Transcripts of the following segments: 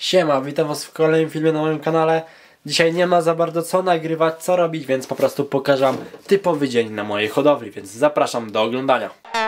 Siema, witam was w kolejnym filmie na moim kanale. Dzisiaj nie ma za bardzo co nagrywać, co robić, więc po prostu pokażę wam typowy dzień na mojej hodowli, więc zapraszam do oglądania.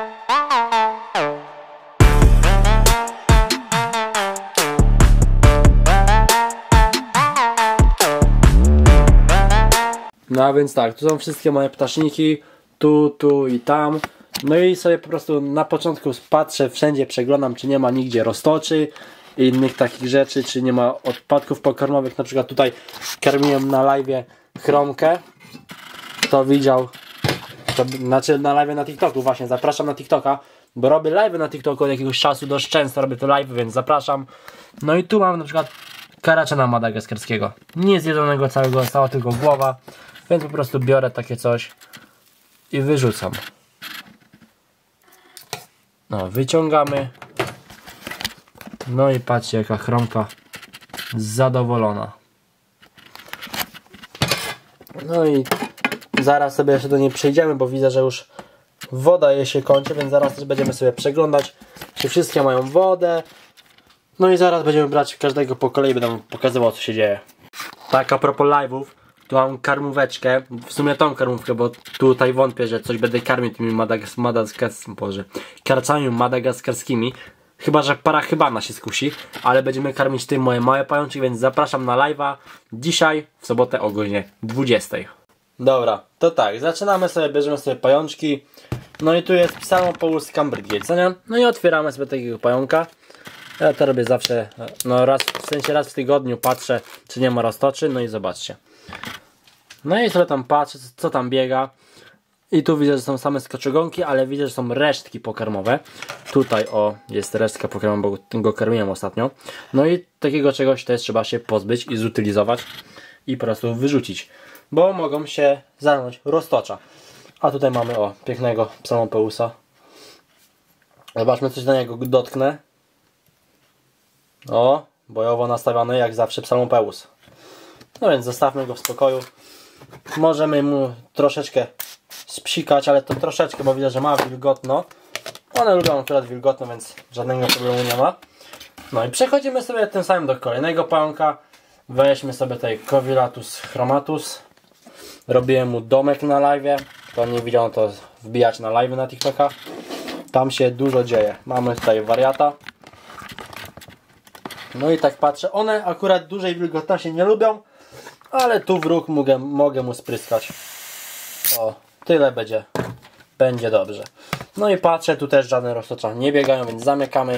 No a więc tak, tu są wszystkie moje ptaszniki, tu i tam. No i sobie po prostu na początku patrzę, wszędzie przeglądam, czy nie ma nigdzie roztoczy i innych takich rzeczy, czy nie ma odpadków pokarmowych. Na przykład tutaj karmiłem na live'ie chromkę. Kto widział, to znaczy na live'ie na TikToku, właśnie zapraszam na TikToka, bo robię live'y na TikToku od jakiegoś czasu, dość często robię te live'y, więc zapraszam. No i tu mam na przykład karaczana madagaskarskiego, nie zjedzonego całego, została tylko głowa, więc po prostu biorę takie coś i wyrzucam. No, wyciągamy. No i patrzcie, jaka chromka zadowolona. No i zaraz sobie jeszcze do niej przejdziemy, bo widzę, że już woda jej się kończy, więc zaraz też będziemy sobie przeglądać, czy wszystkie mają wodę. No i zaraz będziemy brać każdego po kolei, będę pokazywał, co się dzieje. Tak, a propos live'ów, tu mam karmóweczkę, w sumie tą karmówkę, bo tutaj wątpię, że coś będę karmił tymi karcami madagaskarskimi. Chyba, że parachybana się skusi, ale będziemy karmić tym moje małe pajączki, więc zapraszam na live'a dzisiaj, w sobotę o godzinie 20. Dobra, to tak, zaczynamy sobie, bierzemy sobie pajączki. No i tu jest Psalmopoeus cambridgei, co nie? No i otwieramy sobie takiego pająka. Ja to robię zawsze, no raz w tygodniu patrzę, czy nie ma roztoczy, no i zobaczcie. No i sobie tam patrzę, co tam biega. I tu widzę, że są same skoczogonki, ale widzę, że są resztki pokarmowe. Tutaj o, jest resztka pokarmowa, bo go karmiłem ostatnio. No i takiego czegoś też trzeba się pozbyć i zutylizować i po prostu wyrzucić, bo mogą się zanąć roztocza. A tutaj mamy o, pięknego Psalmopeusa. Zobaczmy, coś na niego dotknę. O, bojowo nastawiony jak zawsze Psalmopeus. No więc zostawmy go w spokoju. Możemy mu troszeczkę spsikać, ale to troszeczkę, bo widzę, że ma wilgotno. One lubią akurat wilgotno, więc żadnego problemu nie ma. No i przechodzimy sobie tym samym do kolejnego pająka. Weźmy sobie tutaj Covillatus chromatus. Robiłem mu domek na live. Kto nie widział, to wbijać na live na TikToka. Tam się dużo dzieje. Mamy tutaj wariata. No i tak patrzę, one akurat dużej wilgotności nie lubią, ale tu w róg mogę mu spryskać. O, tyle będzie dobrze. No i patrzę, tu też żadne roztocza nie biegają, więc zamykamy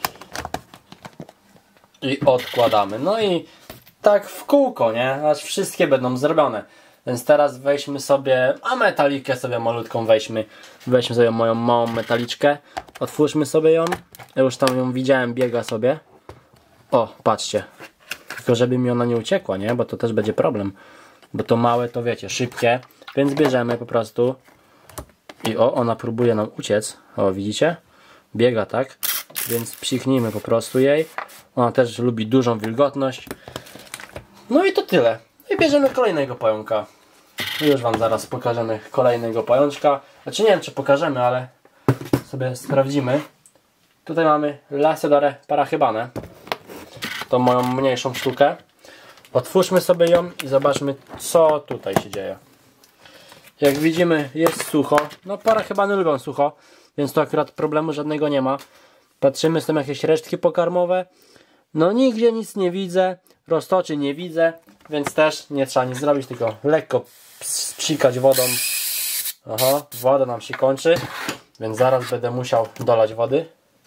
i odkładamy. No i tak w kółko, nie? Aż wszystkie będą zrobione. Więc teraz weźmy sobie, a metalikę sobie malutką weźmy sobie moją małą metaliczkę. Otwórzmy sobie ją. Ja już tam ją widziałem, biega sobie. O, patrzcie. Tylko żeby mi ona nie uciekła, nie? Bo to też będzie problem. Bo to małe, to wiecie, szybkie. Więc bierzemy po prostu. I o, ona próbuje nam uciec. O, widzicie? Biega, tak? Więc psiknijmy po prostu jej. Ona też lubi dużą wilgotność. No i to tyle. I bierzemy kolejnego pająka. Już wam zaraz pokażemy kolejnego pajączka. Znaczy nie wiem, czy pokażemy, ale sobie sprawdzimy. Tutaj mamy Lasiodare parachybane. Tą moją mniejszą sztukę. Otwórzmy sobie ją i zobaczmy, co tutaj się dzieje. Jak widzimy, jest sucho. No parachybany lubią sucho, więc tu akurat problemu żadnego nie ma. Patrzymy, są jakieś resztki pokarmowe. No nigdzie nic nie widzę. Roztoczy nie widzę, więc też nie trzeba nic zrobić, tylko lekko spsikać wodą. Aha, woda nam się kończy, więc zaraz będę musiał dolać wody.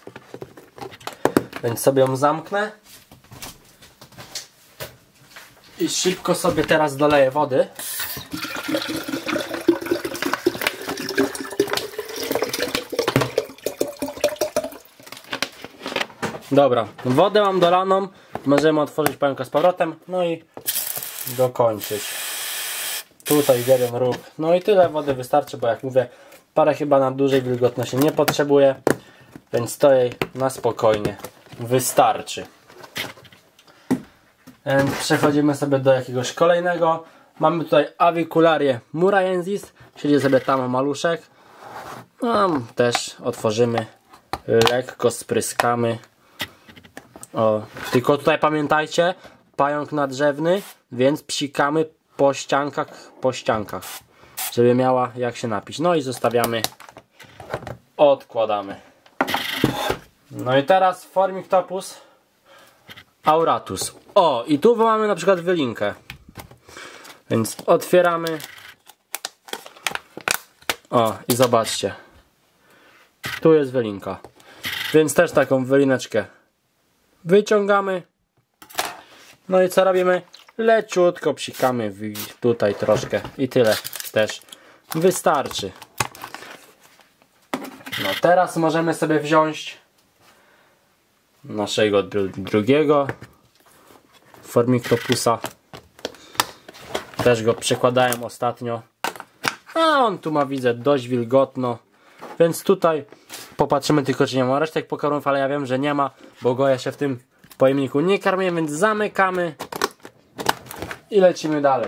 Więc sobie ją zamknę. I szybko sobie teraz doleję wody. Dobra, wodę mam dolaną. Możemy otworzyć pająka z powrotem. No i dokończyć. Tutaj jeden róg. No i tyle wody wystarczy, bo jak mówię, parę chyba na dużej wilgotności nie potrzebuje. Więc to jej na spokojnie wystarczy. Przechodzimy sobie do jakiegoś kolejnego. Mamy tutaj Avicularię muraiensis. Siedzi sobie tam maluszek. No, też otworzymy. Lekko spryskamy. O, tylko tutaj pamiętajcie, pająk nadrzewny, więc psikamy po ściankach, żeby miała jak się napić. No i zostawiamy, odkładamy. No i teraz Formictopus auratus. O, i tu mamy na przykład wylinkę. Więc otwieramy. O, i zobaczcie. Tu jest wylinka. Więc też taką wylineczkę wyciągamy. No i co robimy? Leciutko psikamy tutaj troszkę. I tyle też wystarczy. No teraz możemy sobie wziąć naszego drugiego Formictopusa. Też go przekładałem ostatnio. A on tu ma, widzę, dość wilgotno. Więc tutaj popatrzymy tylko, czy nie ma resztek pokarmów, ale ja wiem, że nie ma, bo go ja się w tym pojemniku nie karmię, więc zamykamy i lecimy dalej.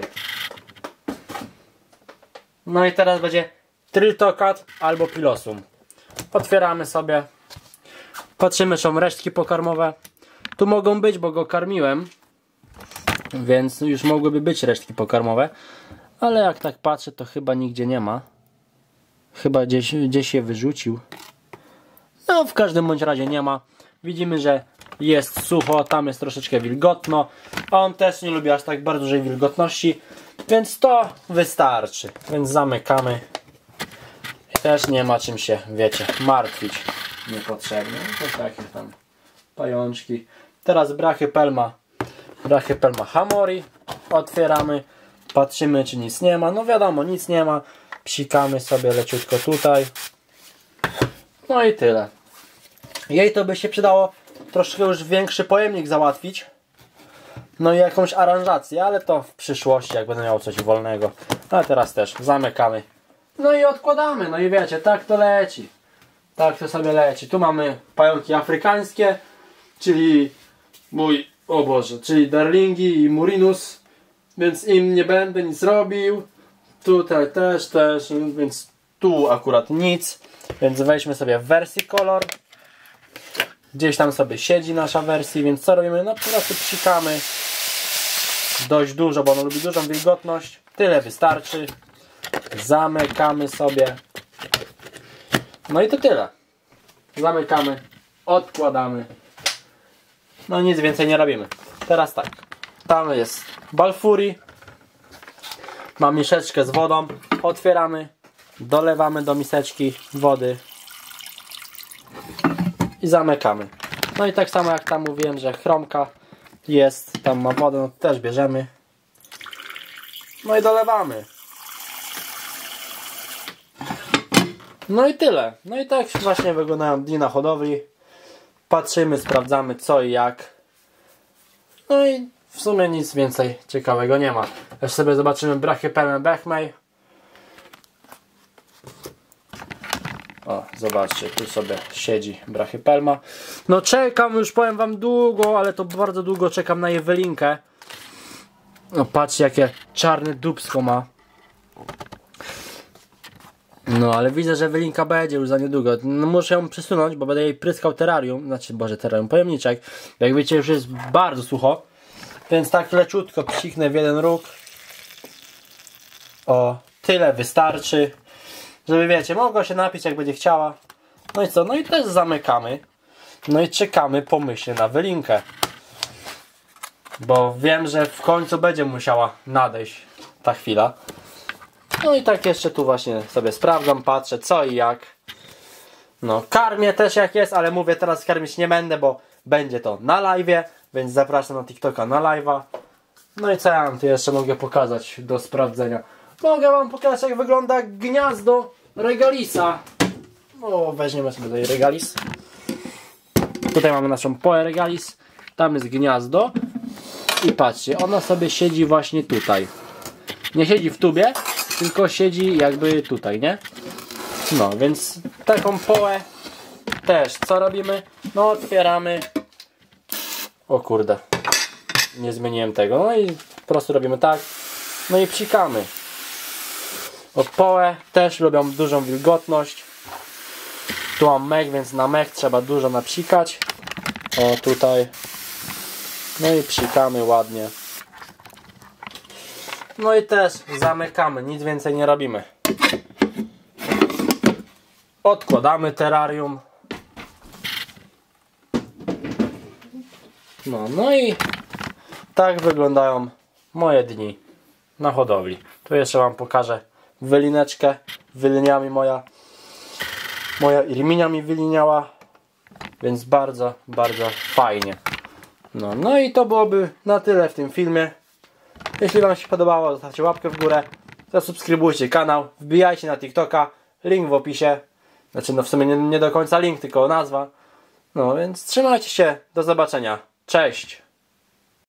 No i teraz będzie Triltocat albo Pilosum. Otwieramy sobie. Patrzymy, czy są resztki pokarmowe. Tu mogą być, bo go karmiłem, więc już mogłyby być resztki pokarmowe. Ale jak tak patrzę, to chyba nigdzie nie ma. Chyba gdzieś je wyrzucił. No w każdym bądź razie nie ma. Widzimy, że jest sucho, tam jest troszeczkę wilgotno. A on też nie lubi aż tak bardzo dużej wilgotności, więc to wystarczy. Więc zamykamy. I też nie ma czym się, wiecie, martwić niepotrzebnie. To takie tam pajączki. Teraz Brachypelma hamori. Otwieramy. Patrzymy, czy nic nie ma. No wiadomo, nic nie ma. Psikamy sobie leciutko tutaj. No i tyle. Jej to by się przydało troszkę już większy pojemnik załatwić. No i jakąś aranżację, ale to w przyszłości, jak będę miał coś wolnego. A teraz też zamykamy. No i odkładamy. No i wiecie, tak to leci. Tak to sobie leci. Tu mamy pająki afrykańskie, czyli czyli darlingi i murinus. Więc im nie będę nic robił. Tutaj też, więc tu akurat nic. Więc weźmy sobie wersję kolor. Gdzieś tam sobie siedzi nasza wersja, więc co robimy? No po prostu psikamy dość dużo, bo on lubi dużą wilgotność. Tyle wystarczy. Zamykamy sobie. No i to tyle. Zamykamy, odkładamy. No nic więcej nie robimy. Teraz tak. Tam jest Balfuri. Mam miseczkę z wodą. Otwieramy. Dolewamy do miseczki wody. I zamykamy. No i tak samo jak tam mówiłem, że chromka jest. Tam ma wodę, no to też bierzemy. No i dolewamy. No i tyle. No i tak właśnie wyglądają dni na hodowli. Patrzymy, sprawdzamy co i jak. No i w sumie nic więcej ciekawego nie ma. Jeszcze sobie zobaczymy Brachypelmę Bechmei. O, zobaczcie, tu sobie siedzi Brachypelma. No czekam, już powiem wam długo, ale to bardzo długo czekam na jej wylinkę. No patrzcie, jakie czarne dupsko ma. No ale widzę, że wylinka będzie już za niedługo. No, muszę ją przesunąć, bo będę jej pryskał terrarium. Znaczy, boże, terrarium, pojemniczek. Jak wiecie, już jest bardzo sucho. Więc tak leciutko psiknę w jeden róg. O, tyle wystarczy. Żeby, wiecie, mogła się napić jak będzie chciała. No i co? No i też zamykamy. No i czekamy pomyślnie na wylinkę. Bo wiem, że w końcu będzie musiała nadejść ta chwila. No i tak jeszcze tu właśnie sobie sprawdzam, patrzę co i jak. No karmię też jak jest, ale mówię, teraz karmić nie będę, bo będzie to na live'ie. Więc zapraszam na TikToka na live'a. No i co ja wam tu jeszcze mogę pokazać do sprawdzenia? Mogę wam pokazać, jak wygląda gniazdo regalisa. O, weźmiemy sobie tutaj regalis. Tutaj mamy naszą poę regalis. Tam jest gniazdo. I patrzcie, ona sobie siedzi właśnie tutaj. Nie siedzi w tubie, tylko siedzi jakby tutaj, nie? No, więc taką połę też co robimy? No, otwieramy. O kurde, nie zmieniłem tego. No i po prostu robimy tak. No i psikamy. Bo połę też lubią dużą wilgotność. Tu mam mech, więc na mech trzeba dużo napsikać. O, tutaj. No i psikamy ładnie. No i też zamykamy, nic więcej nie robimy. Odkładamy terrarium. No i tak wyglądają moje dni na hodowli. Tu jeszcze wam pokażę wylineczkę. Wyliniała mi moja Irminia mi wyliniała. Więc bardzo, bardzo fajnie. No i to byłoby na tyle w tym filmie. Jeśli wam się podobało, zostawcie łapkę w górę. Zasubskrybujcie kanał. Wbijajcie na TikToka. Link w opisie. Znaczy no w sumie nie do końca link, tylko nazwa. No więc trzymajcie się. Do zobaczenia. Cześć!